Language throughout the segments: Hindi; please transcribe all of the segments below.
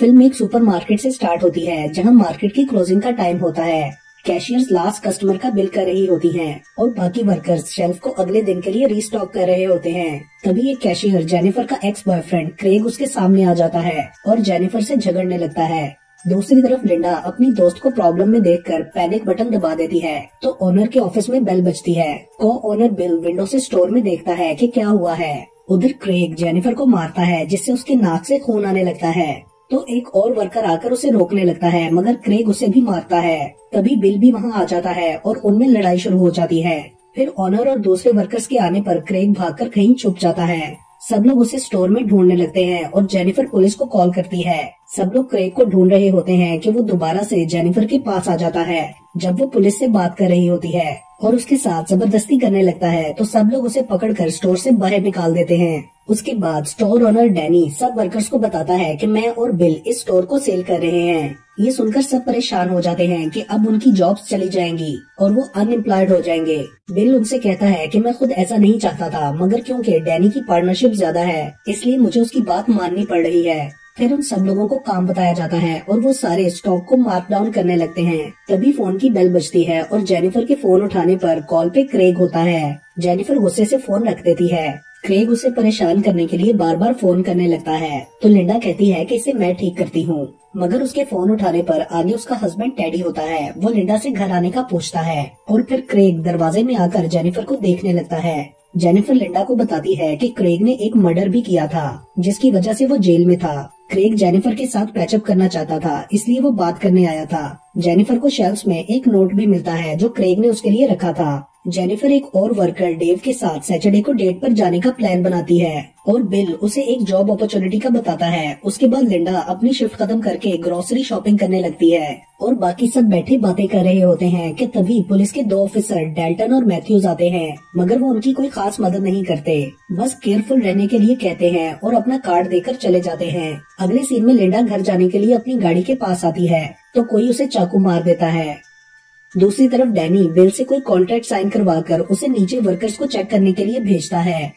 फिल्म एक सुपरमार्केट से स्टार्ट होती है जहां मार्केट की क्लोजिंग का टाइम होता है। कैशियर्स लास्ट कस्टमर का बिल कर रही होती हैं और बाकी वर्कर्स शेल्फ को अगले दिन के लिए रीस्टॉक कर रहे होते हैं। तभी एक कैशियर जेनिफर का एक्स बॉयफ्रेंड क्रेग उसके सामने आ जाता है और जेनिफर से झगड़ने लगता है। दूसरी तरफ लिंडा अपनी दोस्त को प्रॉब्लम में देखकर पैनिक बटन दबा देती है तो ओनर के ऑफिस में बेल बजती है। को ओनर बिल विंडो से स्टोर में देखता है कि क्या हुआ है। उधर क्रेग जेनिफर को मारता है जिससे उसके नाक से खून आने लगता है तो एक और वर्कर आकर उसे रोकने लगता है मगर क्रेग उसे भी मारता है। तभी बिल भी वहाँ आ जाता है और उनमें लड़ाई शुरू हो जाती है। फिर ओनर और दूसरे वर्कर्स के आने पर क्रेग भागकर कहीं छुप जाता है। सब लोग उसे स्टोर में ढूंढने लगते हैं और जेनिफर पुलिस को कॉल करती है। सब लोग क्रेग को ढूंढ रहे होते हैं कि वो दोबारा से जेनिफर के पास आ जाता है। जब वो पुलिस से बात कर रही होती है और उसके साथ जबरदस्ती करने लगता है तो सब लोग उसे पकड़कर स्टोर से बाहर निकाल देते हैं। उसके बाद स्टोर ओनर डैनी सब वर्कर्स को बताता है कि मैं और बिल इस स्टोर को सेल कर रहे हैं। ये सुनकर सब परेशान हो जाते हैं कि अब उनकी जॉब्स चली जाएंगी और वो अनएम्प्लॉयड हो जाएंगे। बिल उनसे कहता है कि मैं खुद ऐसा नहीं चाहता था मगर क्योंकि डैनी की पार्टनरशिप ज्यादा है इसलिए मुझे उसकी बात माननी पड़ रही है। फिर उन सब लोगों को काम बताया जाता है और वो सारे स्टॉक को मार्क डाउन करने लगते हैं। तभी फोन की बेल बजती है और जेनिफर के फोन उठाने पर कॉल पे क्रेग होता है। जेनिफर गुस्से से फोन रख देती है। क्रेग उसे परेशान करने के लिए बार बार फोन करने लगता है तो लिंडा कहती है कि इसे मैं ठीक करती हूँ। मगर उसके फोन उठाने पर आगे उसका हस्बैंड टेडी होता है। वो लिंडा से घर आने का पूछता है और फिर क्रेग दरवाजे में आकर जेनिफर को देखने लगता है। जेनिफर लिंडा को बताती है कि क्रेग ने एक मर्डर भी किया था जिसकी वजह से वो जेल में था। क्रेग जेनिफर के साथ पैचअप करना चाहता था इसलिए वो बात करने आया था। जेनिफर को शेल्फ्स में एक नोट भी मिलता है जो क्रेग ने उसके लिए रखा था। जेनिफर एक और वर्कर डेव के साथ सैटरडे को डेट पर जाने का प्लान बनाती है और बिल उसे एक जॉब अपॉर्चुनिटी का बताता है। उसके बाद लिंडा अपनी शिफ्ट खत्म करके ग्रोसरी शॉपिंग करने लगती है और बाकी सब बैठे बातें कर रहे होते हैं कि तभी पुलिस के 2 ऑफिसर डेल्टन और मैथ्यूज आते हैं मगर वो उनकी कोई खास मदद नहीं करते, बस केयरफुल रहने के लिए कहते हैं और अपना कार्ड देकर चले जाते हैं। अगले सीन में लिंडा घर जाने के लिए अपनी गाड़ी के पास आती है तो कोई उसे चाकू मार देता है। दूसरी तरफ डैनी बिल से कोई कॉन्ट्रैक्ट साइन करवाकर उसे नीचे वर्कर्स को चेक करने के लिए भेजता है।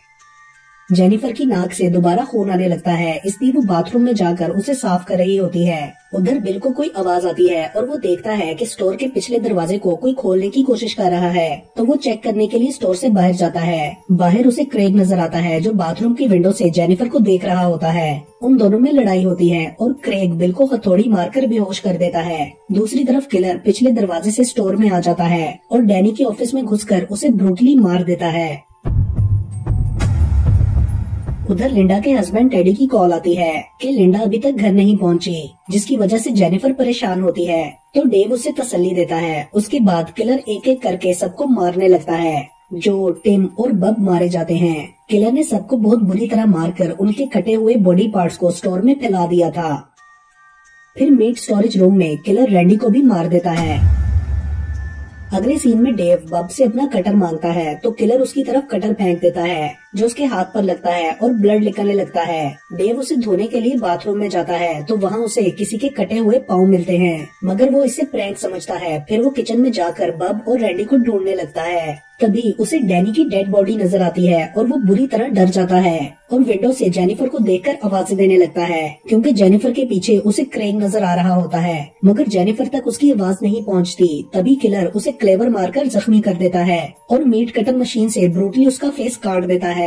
जेनिफर की नाक से दोबारा खून आने लगता है इसलिए वो बाथरूम में जाकर उसे साफ कर रही होती है। उधर बिल को कोई आवाज आती है और वो देखता है कि स्टोर के पिछले दरवाजे को कोई खोलने की कोशिश कर रहा है तो वो चेक करने के लिए स्टोर से बाहर जाता है। बाहर उसे क्रेग नजर आता है जो बाथरूम की विंडो से जेनिफर को देख रहा होता है। उन दोनों में लड़ाई होती है और क्रेग बिल को हथौड़ी मारकर बेहोश कर देता है। दूसरी तरफ किलर पिछले दरवाजे से स्टोर में आ जाता है और डैनी के ऑफिस में घुसकर उसे ब्रूटली मार देता है। उधर लिंडा के हस्बैंड टेडी की कॉल आती है कि लिंडा अभी तक घर नहीं पहुंची जिसकी वजह से जेनिफर परेशान होती है तो डेव उसे तसल्ली देता है। उसके बाद किलर एक एक करके सबको मारने लगता है। जो टिम और बब मारे जाते हैं। किलर ने सबको बहुत बुरी तरह मारकर उनके कटे हुए बॉडी पार्ट्स को स्टोर में फैला दिया था। फिर मीट स्टोरेज रूम में किलर रैंडी को भी मार देता है। अगले सीन में डेव बब से अपना कटर मांगता है तो किलर उसकी तरफ कटर फेंक देता है जो उसके हाथ पर लगता है और ब्लड निकलने लगता है। डेव उसे धोने के लिए बाथरूम में जाता है तो वहाँ उसे किसी के कटे हुए पाँव मिलते हैं मगर वो इसे प्रैंक समझता है। फिर वो किचन में जाकर बब और रैंडी को ढूंढने लगता है। तभी उसे डैनी की डेड बॉडी नजर आती है और वो बुरी तरह डर जाता है और विंडो से जेनिफर को देखकर आवाजें देने लगता है क्योंकि जेनिफर के पीछे उसे क्रेग नजर आ रहा होता है मगर जेनिफर तक उसकी आवाज नहीं पहुंचती। तभी किलर उसे क्लेवर मारकर जख्मी कर देता है और मीट कटर मशीन से ब्रूटली उसका फेस काट देता है।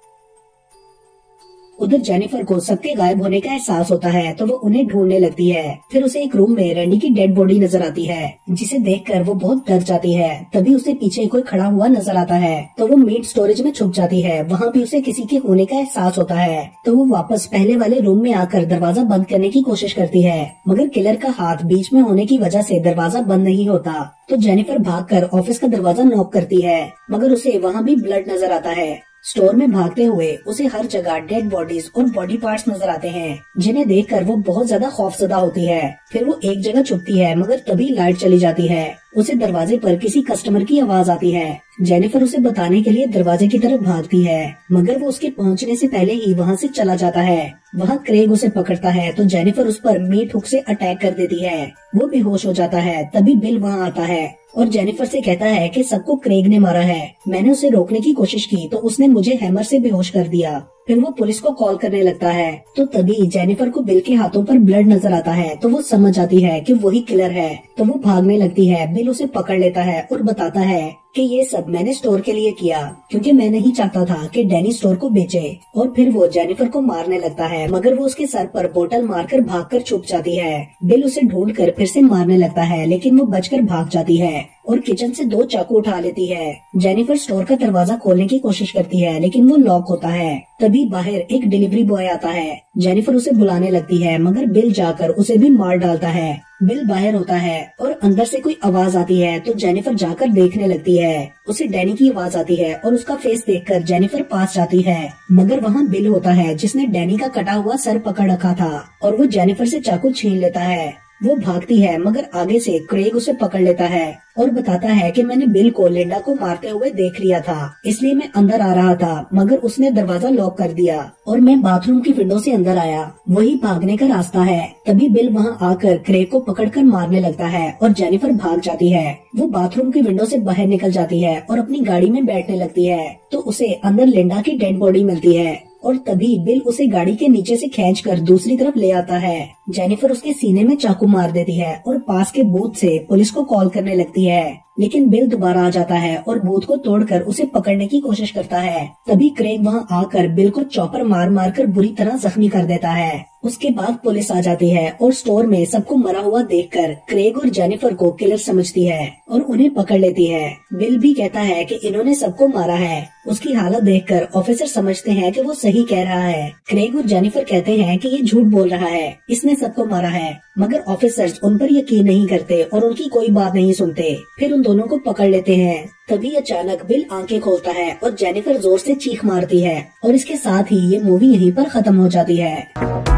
उधर जेनिफर को सबके गायब होने का एहसास होता है तो वो उन्हें ढूंढने लगती है। फिर उसे एक रूम में रैंडी की डेड बॉडी नजर आती है जिसे देखकर वो बहुत डर जाती है। तभी उसे पीछे कोई खड़ा हुआ नजर आता है तो वो मीट स्टोरेज में छुप जाती है। वहाँ भी उसे किसी के होने का एहसास होता है तो वो वापस पहले वाले रूम में आकर दरवाजा बंद करने की कोशिश करती है मगर किलर का हाथ बीच में होने की वजह से दरवाजा बंद नहीं होता तो जेनिफर भागकर ऑफिस का दरवाजा नॉक करती है मगर उसे वहाँ भी ब्लड नजर आता है। स्टोर में भागते हुए उसे हर जगह डेड बॉडीज और बॉडी पार्ट्स नजर आते हैं जिन्हें देखकर वो बहुत ज्यादा खौफजदा होती है। फिर वो एक जगह छुपती है मगर तभी लाइट चली जाती है। उसे दरवाजे पर किसी कस्टमर की आवाज आती है। जेनिफर उसे बताने के लिए दरवाजे की तरफ भागती है मगर वो उसके पहुंचने से पहले ही वहाँ से चला जाता है। वहाँ क्रेग उसे पकड़ता है तो जेनिफर उस पर मीट हुक से अटैक कर देती है। वो बेहोश हो जाता है। तभी बिल वहाँ आता है और जेनिफर से कहता है कि सबको क्रेग ने मारा है। मैंने उसे रोकने की कोशिश की तो उसने मुझे हैमर से बेहोश कर दिया। फिर वो पुलिस को कॉल करने लगता है। तो तभी जेनिफर को बिल के हाथों पर ब्लड नजर आता है, तो वो समझ आती है कि वही किलर है। तो वो भागने लगती है। बिल उसे पकड़ लेता है और बताता है कि ये सब मैंने स्टोर के लिए किया, क्योंकि मैं नहीं चाहता था कि डैनी स्टोर को बेचे। और फिर वो जेनिफर को मारने लगता है, मगर वो उसके सर पर बोतल मारकर भागकर छुप जाती है। बिल उसे ढूंढकर फिर से मारने लगता है, लेकिन वो बचकर भाग जाती है और किचन से 2 चाकू उठा लेती है। जेनिफर स्टोर का दरवाजा खोलने की कोशिश करती है, लेकिन वो लॉक होता है। तभी बाहर एक डिलीवरी बॉय आता है। जेनिफर उसे बुलाने लगती है, मगर बिल जाकर उसे भी मार डालता है। बिल बाहर होता है और अंदर से कोई आवाज आती है, तो जेनिफर जाकर देखने लगती है। उसे डैनी की आवाज आती है और उसका फेस देखकर जेनिफर पास जाती है, मगर वहाँ बिल होता है जिसने डैनी का कटा हुआ सर पकड़ रखा था और वो जेनिफर से चाकू छीन लेता है। वो भागती है, मगर आगे से क्रेग उसे पकड़ लेता है और बताता है कि मैंने बिल को लिंडा को मारते हुए देख लिया था, इसलिए मैं अंदर आ रहा था, मगर उसने दरवाजा लॉक कर दिया और मैं बाथरूम की विंडो से अंदर आया। वही भागने का रास्ता है। तभी बिल वहाँ आकर क्रेग को पकड़कर मारने लगता है और जेनिफर भाग जाती है। वो बाथरूम की विंडो से बाहर निकल जाती है और अपनी गाड़ी में बैठने लगती है, तो उसे अंदर लिंडा की डेड बॉडी मिलती है। और तभी बिल उसे गाड़ी के नीचे से खींचकर दूसरी तरफ ले आता है। जेनिफर उसके सीने में चाकू मार देती है और पास के बूथ से पुलिस को कॉल करने लगती है, लेकिन बिल दोबारा आ जाता है और बूथ को तोड़कर उसे पकड़ने की कोशिश करता है। तभी क्रेग वहाँ आकर बिल को चॉपर मार मार कर बुरी तरह जख्मी कर देता है। उसके बाद पुलिस आ जाती है और स्टोर में सबको मरा हुआ देखकर क्रेग और जेनिफर को किलर समझती है और उन्हें पकड़ लेती है। बिल भी कहता है कि इन्होंने सबको मारा है। उसकी हालत देखकर ऑफिसर समझते हैं कि वो सही कह रहा है। क्रेग और जेनिफर कहते हैं कि ये झूठ बोल रहा है, इसने सबको मारा है, मगर ऑफिसर्स उन पर यकीन नहीं करते और उनकी कोई बात नहीं सुनते। फिर उन दोनों को पकड़ लेते हैं। तभी अचानक बिल आंखें खोलता है और जेनिफर जोर से चीख मारती है और इसके साथ ही ये मूवी यहीं पर खत्म हो जाती है।